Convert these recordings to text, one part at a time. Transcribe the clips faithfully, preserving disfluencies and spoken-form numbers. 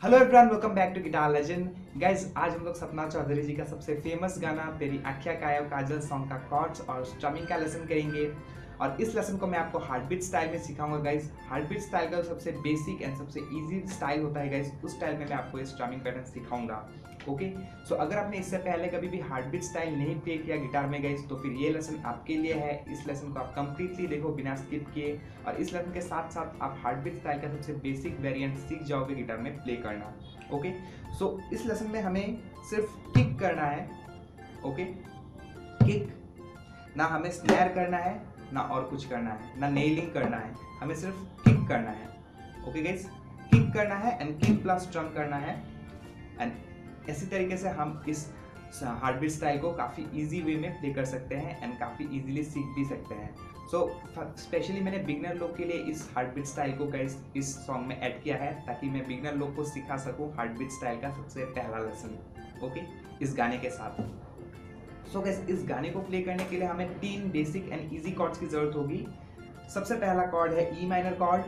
Hello everyone, welcome back to guitar legend. Guys, आज हम लोग सपना चौधरी जी का सबसे फेमस गाना तेरी आँखियाँ कायो काजल सॉन्ग का कॉर्ड्स और स्ट्रमिंग का लेसन करेंगे। और इस लेसन को मैं आपको हार्टबीट स्टाइल में सिखाऊंगा गाइज। हार्टबीट स्टाइल का सबसे बेसिक एंड सबसे इजी स्टाइल होता है गाइज, उस स्टाइल में मैं आपको इस स्ट्रमिंग पैटर्न सिखाऊंगा। ओके, सो अगर आपने इससे पहले कभी भी हार्टबीट स्टाइल नहीं प्ले किया गिटार में गाइज, तो फिर ये लेसन आपके लिए है। इस लेसन को आप कंप्लीटली देखो बिना स्किप किए, और इस लेसन के साथ साथ आप हार्टबीट स्टाइल का सबसे बेसिक वेरिएंट सीख जाओगे गिटार में प्ले करना। ओके, सो इस लेसन में हमें सिर्फ किक करना है। ओके, किक, ना हमें स्नैर करना है ना और कुछ करना है, ना नेलिंग करना है, हमें सिर्फ किक करना है। ओके गाइस, किक करना है एंड किक प्लस स्ट्रम करना है। एंड इसी तरीके से हम इस हार्टबीट स्टाइल को काफ़ी इजी वे में प्ले कर सकते हैं एंड काफ़ी इजीली सीख भी सकते हैं। सो स्पेशली मैंने बिगनर लोग के लिए इस हार्टबीट स्टाइल को गाइस इस सॉन्ग में ऐड किया है, ताकि मैं बिगनर लोग को सिखा सकूं हार्टबीट स्टाइल का सबसे पहला लेसन। ओके, इस गाने के साथ। सो गाइस, इस गाने को प्ले करने के लिए हमें तीन बेसिक एंड इजी कॉर्ड्स की जरूरत होगी। सबसे पहला कॉर्ड है ई माइनर कॉर्ड,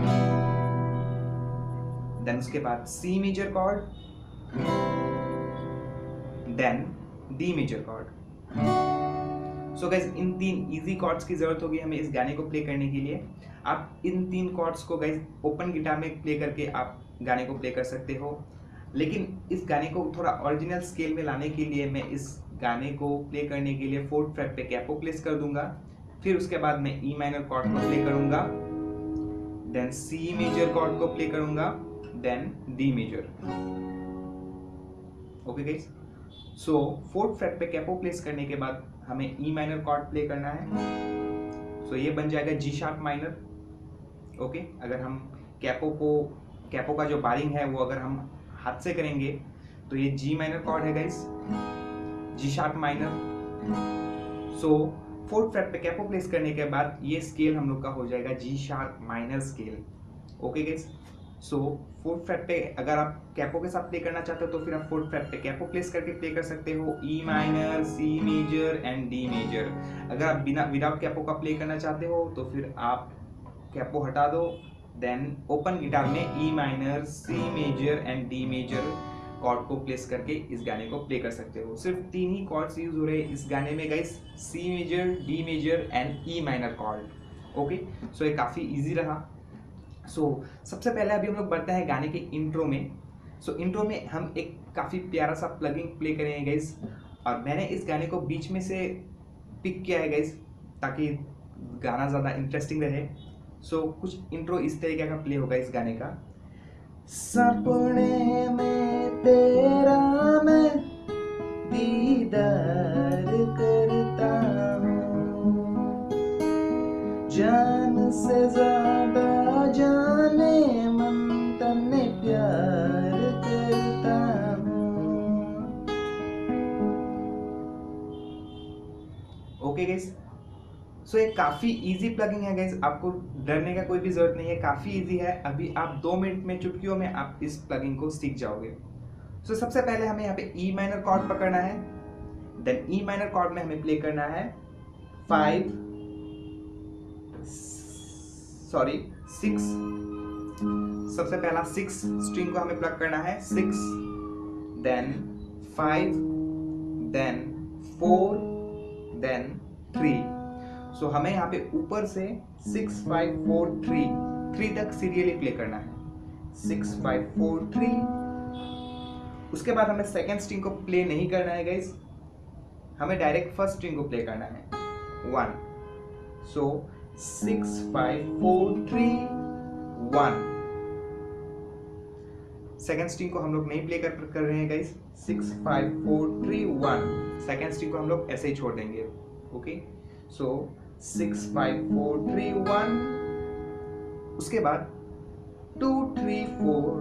देन उसके बाद C major chord, then D major chord. So guys, इन तीन इजी कॉर्ड्स की जरूरत होगी हमें इस गाने को प्ले करने के लिए। आप इन तीन कॉर्ड्स को गाइस ओपन गिटार में प्ले करके आप गाने को प्ले कर सकते हो, लेकिन इस गाने को थोड़ा ओरिजिनल स्केल में लाने के लिए मैं इस गाने को प्ले करने के लिए फोर्थ फ्रेट पे कैपो प्लेस कर दूंगा। फिर उसके बाद मैं ई माइनर कॉर्ड को प्ले करूंगा, देन सी मेजर कॉर्ड को प्ले करूंगा, then D major. Okay guys, so fourth fret पे कैपो प्लेस करने के बाद हमें ई माइनर कॉर्ड प्ले करना है। सो so, ये बन जाएगा जी शार्प माइनर। ओके, अगर हम कैपो को कैपो का जो बारिंग है वो अगर हम हाथ से करेंगे तो ये जी माइनर कॉर्ड है guys, G sharp minor. So fourth fret पे कैपो प्लेस करने के बाद ये स्केल हम लोग का हो जाएगा G sharp minor scale. Okay guys, so fourth fret पे अगर आप कैपो के साथ प्ले करना चाहते हो तो फिर आप फोर्थ फ्रेट पे कैपो प्लेस करके प्ले कर सकते हो, E minor, C major and D major. अगर आप बिना विदाउट कैपो का प्ले करना चाहते हो तो फिर आप कैपो हटा दो, देन ओपन गिटार में E minor, C major and D major chord को प्लेस करके इस गाने को प्ले कर सकते हो। सिर्फ तीन ही कॉर्ड्स यूज हो रहे हैं इस गाने में guys, C major, D major and E minor chord. Okay, so ये काफ़ी इजी रहा। सो so, सबसे पहले अभी हम लोग बढ़ते हैं गाने के इंट्रो में। सो so, इंट्रो में हम एक काफ़ी प्यारा सा प्लगिंग प्ले करेंगे गाइस, और मैंने इस गाने को बीच में से पिक किया है गाइस ताकि गाना ज़्यादा इंटरेस्टिंग रहे। सो so, कुछ इंट्रो इस तरीके का प्ले होगा इस गाने का। सपने में तेरा मैं दीदार करता हूँ, जान से ज्यादा जाने मन तन्ने प्यार करता हूँ। ओके गाइस, सो ये काफ़ी इजी प्लगिंग है गाइस, आपको डरने का कोई भी जरूरत नहीं है, काफ़ी इजी है। अभी आप दो मिनट में चुटकियों में आप इस प्लगिंग को सीख जाओगे। सो so, सबसे पहले हमें यहाँ पे ई माइनर कॉर्ड पकड़ना है, देन ई माइनर कॉर्ड में हमें प्ले करना है फाइव सॉरी सिक्स। सबसे पहला सिक्स स्ट्रिंग को हमें प्लग करना है, six, then five, then four, then three. So हमें यहाँ पे ऊपर से six five four three three तक सीरियली प्ले करना है, सिक्स फाइव फोर थ्री। उसके बाद हमें सेकेंड स्ट्रिंग को प्ले नहीं करना है गाइस, हमें डायरेक्ट फर्स्ट स्ट्रिंग को प्ले करना है, one. So six five four three one. Second string को हम लोग नहीं प्ले कर कर रहे हैं guys, six five four three one. Second string को हम लोग ऐसे ही छोड़ देंगे। Okay, so six five four three one. उसके बाद टू थ्री फोर।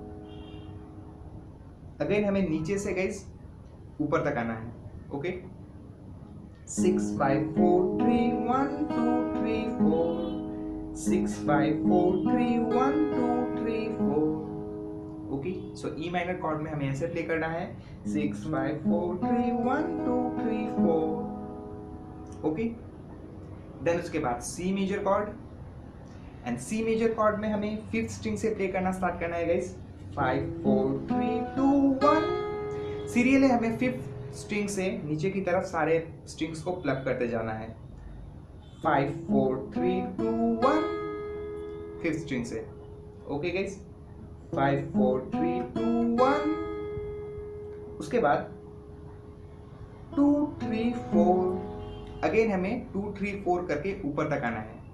अगेन हमें नीचे से गाइस ऊपर तक आना है। Okay, six five four three one two three four, six five four three one two three four. Okay, so E minor chord में हमें ऐसे प्ले करना है, six five four three one two three four. Okay, then उसके बाद C major chord, and C major chord में हमें fifth string से प्ले करना स्टार्ट करना है guys, five four three two one. Serially हमें फिफ्थ स्ट्रिंग से नीचे की तरफ सारे स्ट्रिंग्स को प्लग करते जाना है। Five four three two one, fifth string से। Okay guys, five four three two one. उसके बाद टू थ्री फोर, अगेन हमें टू थ्री फोर करके ऊपर तक आना है।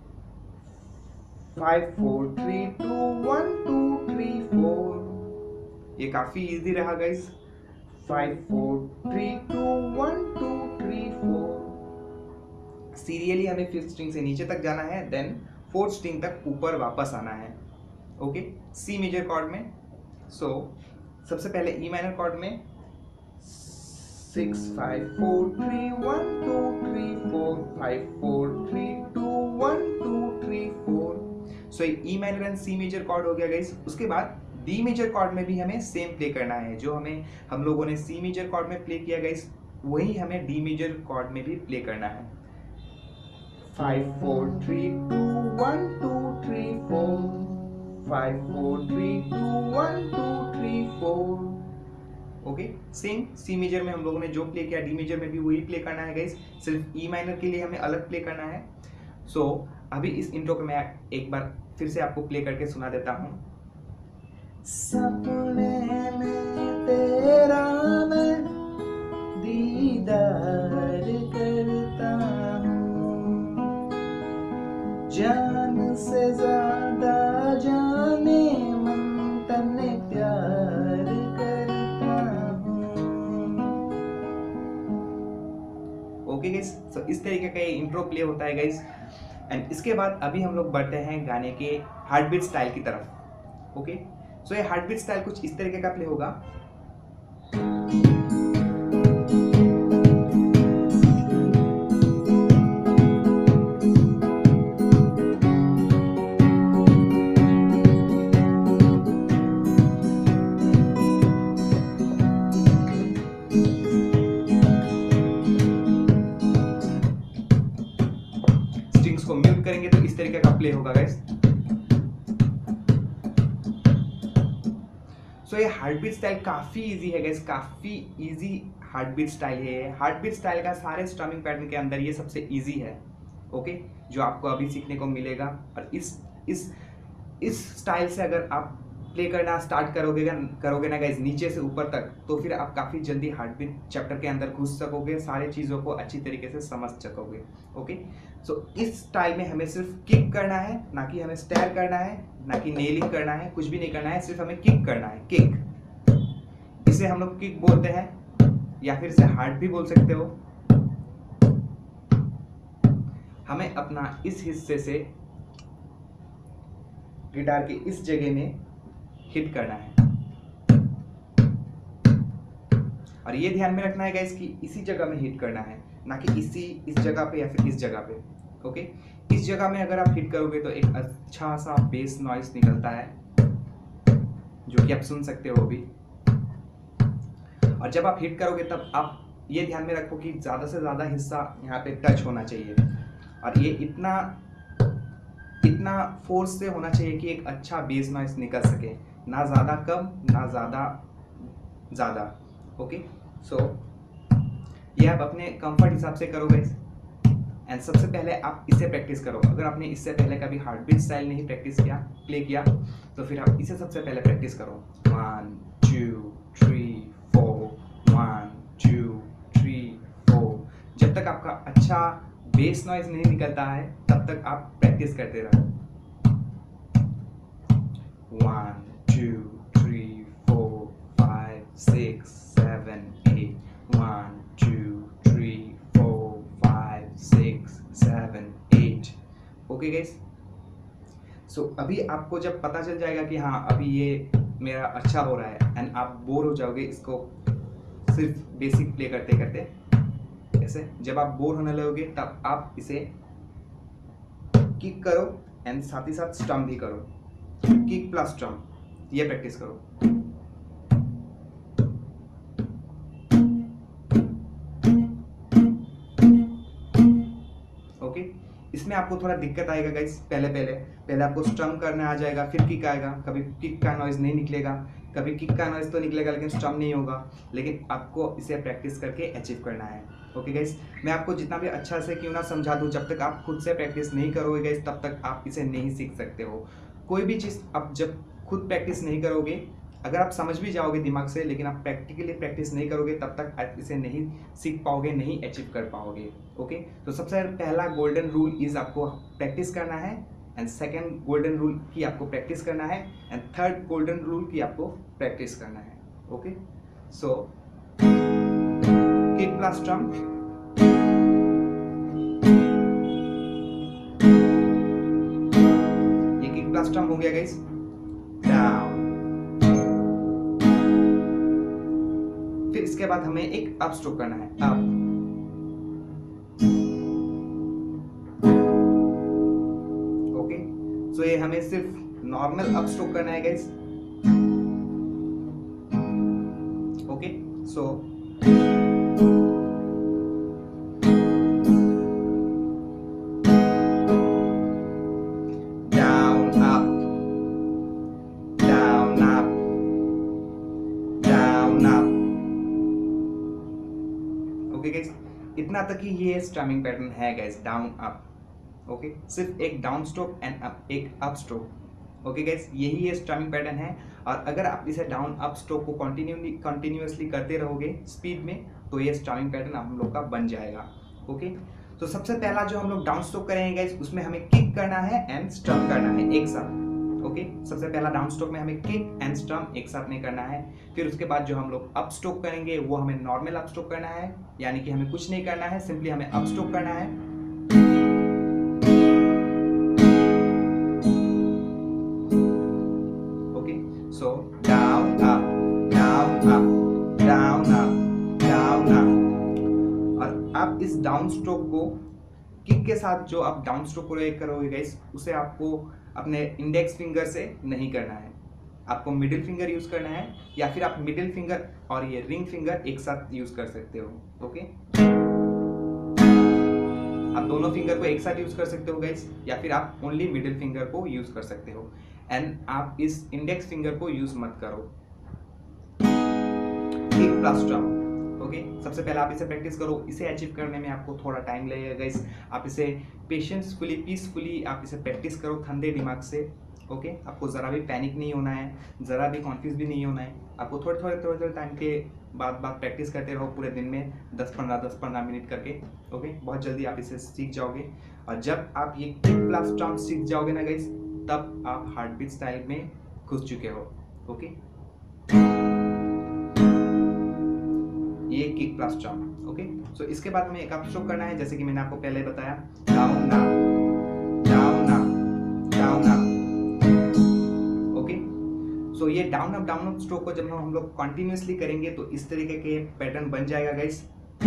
Five four three two one two three four. ये काफी इजी रहा guys. Five four three two one two three four. Serially हमें फिफ्थ स्ट्रिंग से नीचे तक जाना है, देन फोर्थ स्ट्रिंग तक ऊपर वापस आना है। ओके, सी मेजर कॉर्ड में। सो so, सबसे पहले ई माइनर कॉर्ड में six five four three one two three four, five four three two one two three four. So E minor and C major chord हो गया गाइस। उसके बाद D major chord में भी हमें सेम प्ले करना है। जो हमें हम लोगों ने सी मेजर कॉर्ड में प्ले किया गाइस, वही हमें डी मेजर कॉर्ड में भी प्ले करना है। Five four three two one two three four, five four three two one two three four. Okay, same C major में हम लोगों ने जो प्ले किया, डी मेजर में भी वही प्ले करना है गाइस। सिर्फ ई माइनर के लिए हमें अलग प्ले करना है। सो so, अभी इस इंट्रो को मैं एक बार फिर से आपको प्ले करके सुना देता हूँ। सपने में तेरा मैं दीदार करता हूँ, जान से ज्यादा जाने मन तन्ने प्यार करता हूँ। ओके गाइस, सो इस तरीके का ये इंट्रो प्ले होता है गाइस। एंड इसके बाद अभी हम लोग बढ़ते हैं गाने के हार्ट बीट स्टाइल की तरफ। ओके, सो ये हार्ट बीट स्टाइल कुछ इस तरीके का प्ले होगा। स्ट्रिंग्स को म्यूट करेंगे तो इस तरीके का प्ले होगा गाइस। सो ये हार्ट बीट स्टाइल काफी इजी है गाइस, काफी इजी हार्ट बीट स्टाइल है ये। हार्ट बीट स्टाइल का सारे स्ट्रमिंग पैटर्न के अंदर ये सबसे इजी है। ओके, जो आपको अभी सीखने को मिलेगा। और इस इस इस स्टाइल से अगर आप प्ले करना स्टार्ट करोगे करोगे ना गाइस, नीचे से ऊपर तक, तो फिर आप काफ़ी जल्दी हार्ट बीट चैप्टर के अंदर घुस सकोगे, सारी चीज़ों को अच्छी तरीके से समझ सकोगे। ओके, सो so, इस स्टाइल में हमें सिर्फ किक करना है, ना कि हमें स्टेयर करना है, ना कि नेलिंग करना है, कुछ भी नहीं करना है, सिर्फ हमें किक करना है। किक, इसे हम लोग किक बोलते हैं या फिर इसे हार्ट भी बोल सकते हो। हमें अपना इस हिस्से से गिटार के इस जगह में हिट करना है। और ये ध्यान में रखना है गाइस कि इसी जगह में हिट करना है, ना कि इसी इस जगह पे या फिर इस जगह पे। ओके, इस जगह में अगर आप हिट करोगे तो एक अच्छा सा बेस नॉइस निकलता है, जो कि आप सुन सकते हो अभी। और जब आप हिट करोगे तब आप ये ध्यान में रखो कि ज़्यादा से ज़्यादा हिस्सा यहाँ पे टच होना चाहिए। और ये इतना इतना फोर्स से होना चाहिए कि एक अच्छा बेस नॉइस निकल सके, ना ज़्यादा कम ना ज़्यादा ज़्यादा। ओके, सो ये आप अपने कंफर्ट हिसाब से करोगे। एंड सबसे पहले आप इससे प्रैक्टिस करो। अगर आपने इससे पहले कभी हार्ट बीट स्टाइल नहीं प्रैक्टिस किया प्ले किया तो फिर आप इसे सबसे पहले प्रैक्टिस करो। One two three four, one two three four. जब तक आपका अच्छा बेस नॉइज नहीं निकलता है तब तक आप प्रैक्टिस करते रहो। One two three four five six seven eight, one two three four five six seven eight. Okay guys, so अभी आपको जब पता चल जाएगा कि हाँ अभी ये मेरा अच्छा हो रहा है, एंड आप बोर हो जाओगे इसको सिर्फ बेसिक प्ले करते करते। ऐसे जब आप बोर होने लगोगे तब आप इसे किक करो एंड साथ ही साथ स्ट्रम भी करो। किक प्लस स्ट्रम, ये प्रैक्टिस करो। ओके, इसमें आपको थोड़ा दिक्कत आएगा गाइस। पहले पहले पहले आपको स्ट्रम करना आ जाएगा, फिर किक आएगा। कभी किक का नॉइज़ नहीं निकलेगा, कभी किक का नॉइज़ तो निकलेगा लेकिन स्ट्रम नहीं होगा। लेकिन आपको इसे प्रैक्टिस करके अचीव करना है। ओके गाइस, मैं आपको जितना भी अच्छा से क्यों ना समझा दूँ, जब तक आप खुद से प्रैक्टिस नहीं करोगे गाइस तब तक आप इसे नहीं सीख सकते हो। कोई भी चीज़ आप जब खुद प्रैक्टिस नहीं करोगे, अगर आप समझ भी जाओगे दिमाग से लेकिन आप प्रैक्टिकली प्रैक्टिस नहीं करोगे तब तक आप इसे नहीं सीख पाओगे, नहीं अचीव कर पाओगे। ओके, तो सबसे पहला गोल्डन रूल इज आपको प्रैक्टिस करना है, एंड सेकेंड गोल्डन रूल की आपको प्रैक्टिस करना है, एंड थर्ड गोल्डन रूल की आपको प्रैक्टिस करना है। Okay, so kick plus strum, ये किक प्लस स्ट्रम हो गया गाइस। डाउन, फिर इसके बाद हमें एक अप स्ट्रोक करना है, अप। ओके, सो ये हमें सिर्फ नॉर्मल अप स्ट्रोक करना है guys. Okay, so down up, down up, down up. Okay guys, इतना तक ही ये स्ट्रमिंग पैटर्न है गाइस, डाउन अप। ओके, सिर्फ एक डाउन स्ट्रोक एंड अप, एक अप स्ट्रोक। ओके गाइस, यही ये स्ट्रमिंग पैटर्न है। और अगर आप इसे डाउन अप स्ट्रोक को कंटिन्यूली कंटिन्यूअसली करते रहोगे स्पीड में, तो ये स्ट्रमिंग पैटर्न हम लोग का बन जाएगा। ओके, तो सबसे पहला जो हम लोग डाउन स्ट्रोक करेंगे गाइस, उसमें हमें किक करना है एंड स्ट्रम करना है एक साथ। ओके, सबसे पहला डाउन स्ट्रोक में हमें किक एंड स्ट्रम एक साथ में करना है। फिर उसके बाद जो हम लोग अप स्ट्रोक करेंगे वो हमें नॉर्मल अप स्ट्रोक करना है, यानी कि हमें कुछ नहीं करना है, सिंपली हमें अप स्ट्रोक करना है। Okay, so down up, down up, down up, down up. और आप इस डाउन स्ट्रोक को किक के साथ जो आप डाउन स्ट्रोक करोगे गाइस, उसे आपको अपने इंडेक्स फिंगर से नहीं करना है, आपको मिडिल फिंगर यूज करना है, या फिर आप मिडिल फिंगर और ये रिंग फिंगर एक साथ यूज कर सकते हो। ओके, आप दोनों फिंगर को एक साथ यूज कर सकते हो गाइस, या फिर आप ओनली मिडिल फिंगर को यूज कर सकते हो, एंड आप इस इंडेक्स फिंगर को यूज मत करो। Kick plus strum. ओके, सबसे पहले आप इसे प्रैक्टिस करो। इसे अचीव करने में आपको थोड़ा टाइम लगेगा गाइस। आप इसे पेशेंसफुली, पीसफुली आप इसे प्रैक्टिस करो, ठंडे दिमाग से। ओके, आपको ज़रा भी पैनिक नहीं होना है, ज़रा भी कॉन्फ्यूज भी नहीं होना है। आपको थोड़े थोड़े थोड़े थोड़े टाइम के बाद बाद प्रैक्टिस करते रहो, पूरे दिन में दस पंद्रह दस पंद्रह मिनट करके। ओके, बहुत जल्दी आप इसे सीख जाओगे। और जब आप ये किक प्लस स्ट्रम सीख जाओगे ना गाइस, तब आप हार्ट बीट स्टाइल में घुस चुके हो। ओके, ये kick plus strum. Okay, so इसके बाद हमें एक अप स्ट्रोक करना है, जैसे कि मैंने आपको पहले बताया, down up, down up, down up. Okay, so ये down up down up stroke को जब हम लोग कंटिन्यूअसली करेंगे तो इस तरीके के पैटर्न बन जाएगा गाइस।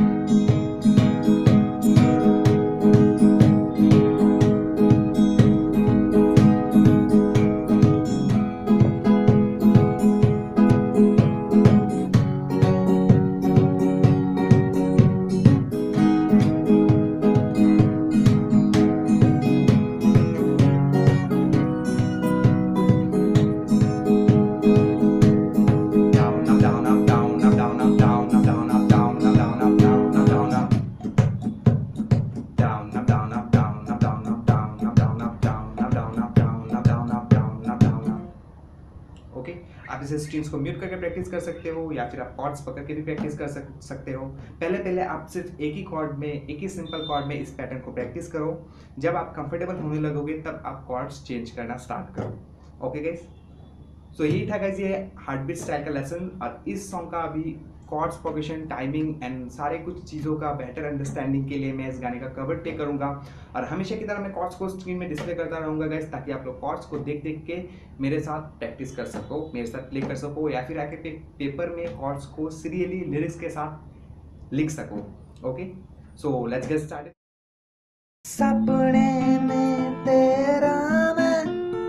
आप इसे स्ट्रिंग्स को म्यूट करके प्रैक्टिस कर सकते हो, या फिर आप कॉर्ड्स पकड़ के भी प्रैक्टिस कर सक, सकते हो। पहले पहले आप सिर्फ एक ही कॉर्ड में, एक ही सिंपल कॉर्ड में इस पैटर्न को प्रैक्टिस करो। जब आप कंफर्टेबल होने लगोगे तब आप कॉर्ड्स चेंज करना स्टार्ट करो। ओके गाइस, सो यही था गाइस ये हार्ट बीट स्टाइल का लेसन। और इस सॉन्ग का अभी कॉर्ड्स, प्रोग्रेशन, टाइमिंग एंड सारे कुछ चीज़ों का बेहतर अंडरस्टैंडिंग के लिए मैं इस गाने का कवर पे करूंगा। और हमेशा की तरह मैं कॉर्ड्स को स्क्रीन में डिस्प्ले करता रहूँगा गाइस, ताकि आप लोग कॉर्ड्स को देख देख के मेरे साथ प्रैक्टिस कर सको, मेरे साथ प्ले कर सको, या फिर आके पे, पेपर में कॉर्ड्स को सीरियली लिरिक्स के साथ लिख सको। Okay, so let's get started. सपने में तेरा मैं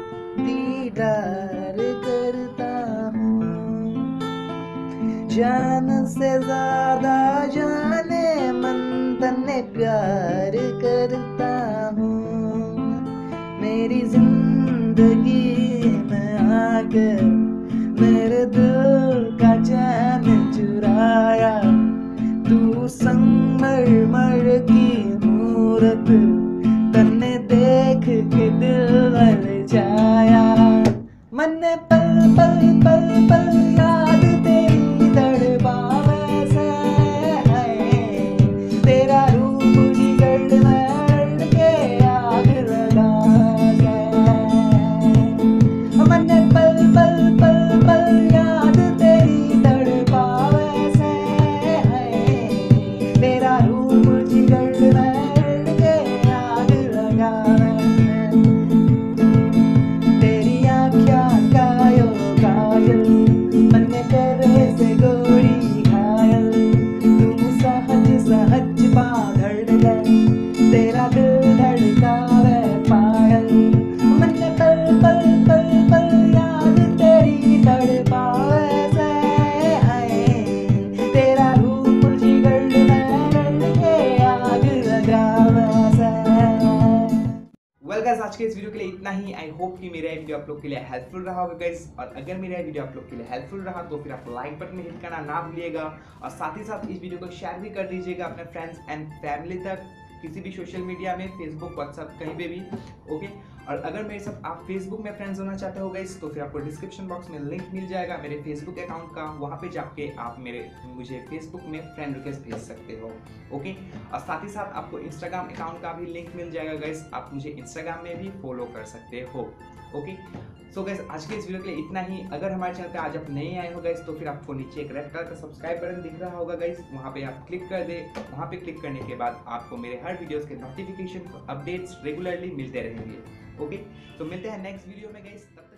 दीदार करता हूँ, जान से ज्यादा जाने मन तन्ने प्यार करता हूँ। मेरी जिंदगी में आकर मेरे दिल का चैन चुराया। तू संगमरमर की मूरत, तन्ने देख के दिल ललचाया। मन ने पल पल पल पल याद तेरी तड़पावे से है। तेरा रूप जिगर में के आग लगा है। मन ने पल पल पल पल याद तेरी तड़पावे से है। तेरा रूप जिगर में के आग लगा है। तेरी आँखियाँ कायो काजल, मन में करे से गोरी घायल। तू सहज सहज पाँव धड़कन, तेरा दिल धड़कावे पायल। मन में पल पल पल पल याद तेरी तड़पावे से है। तेरा रूप जिगर में के आग लगावे से। वेल गाइस, आज के इस वीडियो के लिए इतना ही। आई होप कि मेरा वीडियो आप लोग के लिए हेल्पफुल रहा होगा गाइस। और अगर मेरा वीडियो आप लोग के लिए हेल्पफुल रहा तो फिर आप लाइक बटन में हिट करना ना भूलिएगा। और साथ ही साथ इस वीडियो को शेयर भी कर दीजिएगा अपने फ्रेंड्स एंड फैमिली तक, किसी भी सोशल मीडिया में, फेसबुक, व्हाट्सएप, कहीं पे भी। ओके। और अगर मेरे साथ आप फेसबुक में फ्रेंड्स होना चाहते हो गाइस तो फिर आपको डिस्क्रिप्शन बॉक्स में लिंक मिल जाएगा मेरे फेसबुक अकाउंट का। वहाँ पे जाके आप मेरे मुझे फेसबुक में फ्रेंड रिक्वेस्ट भेज सकते हो। ओके। और साथ ही साथ आपको इंस्टाग्राम अकाउंट का भी लिंक मिल जाएगा गाइस, आप मुझे इंस्टाग्राम में भी फॉलो कर सकते हो। ओके। सो गाइस, आज के इस वीडियो के लिए इतना ही। अगर हमारे चैनल पे आज आप नए आए हो गाइस तो फिर आपको नीचे एक रेड कलर का सब्सक्राइब बटन दिख रहा होगा गाइस, वहाँ पे आप क्लिक कर दे। वहाँ पे क्लिक करने के बाद आपको मेरे हर वीडियोस के नोटिफिकेशन अपडेट्स रेगुलरली मिलते रहेंगे। ओके। तो मिलते हैं नेक्स्ट वीडियो में गाइस।